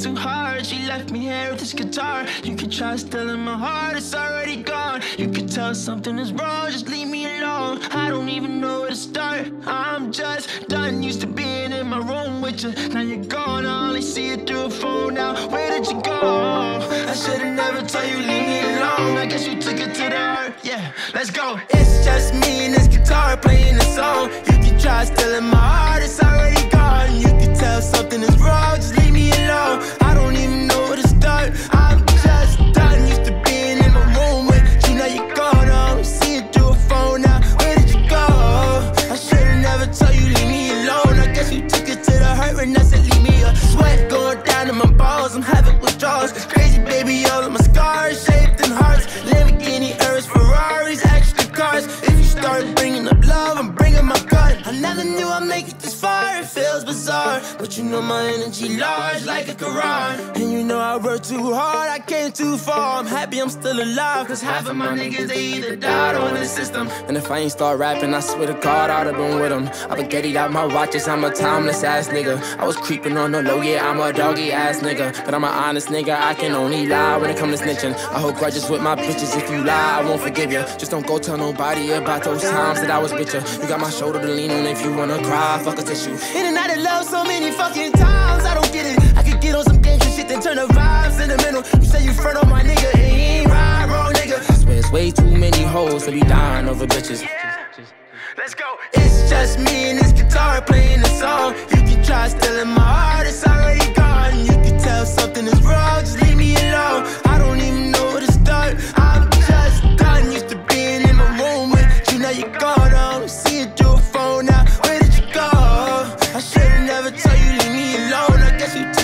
too hard. She left me here with this guitar. You could try stealing my heart, it's already gone. You could tell something is wrong, just leave me alone. I don't even know where to start. I'm just done, used to being in my room with you. Now you're gone, I only see you through a phone now. Where did you go? I should've never told you, leave me alone. I guess you took it to the heart, yeah, let's go. It's just me and this guitar playing the song. You can try stealing my heart, it's already gone. You can tell something is wrong, just leave me alone. I don't even know where to start. I'm just done, used to being in my room with you. Now you're gone, I only see you through a phone now. Where did you go? I should've never told you, leave me alone. I guess you took it to the hurt when I said leave me a sweat going down in my balls. I'm having withdrawals, crazy baby, all of my scars shaped in hearts. Lamborghini, Urus, Ferraris, extra cars. If you start bringing up love, I'm bringing my gun. I never knew I'd make it this far, it feels bizarre. But you know my energy large like a Quran. And you know I worked too hard, I came too far. I'm happy I'm still alive, cause half of my niggas, they either died or in the system. And if I ain't start rapping, I swear to God, I'd have been with them. I been getting out my watches, I'm a timeless ass nigga. I was creeping on the low, yeah, I'm a doggy ass nigga. But I'm an honest nigga, I can only lie when it comes to snitching. I hold grudges with my bitches, if you lie, I won't forgive you. Just don't go tell nobody about those times that I was bitch. You got my shoulder to lean on if you wanna cry, fuck a tissue. In and out of love so many fucking times, I don't get it. I could get on some gangster shit, then turn the vibes sentimental. You say you front on my nigga, and he ain't right, wrong nigga. I swear it's way too many hoes to be dying over bitches. Let's go. It's just me and this guitar playing the song. You can try stealing my heart, it's already gone. You can tell something is wrong, just leave me alone. I don't even know where to start. I'm just done, used to being in my room with you. Now you're gone, I don't see you through a phone now. Where did you go? I should've never told you, leave me alone. I guess you took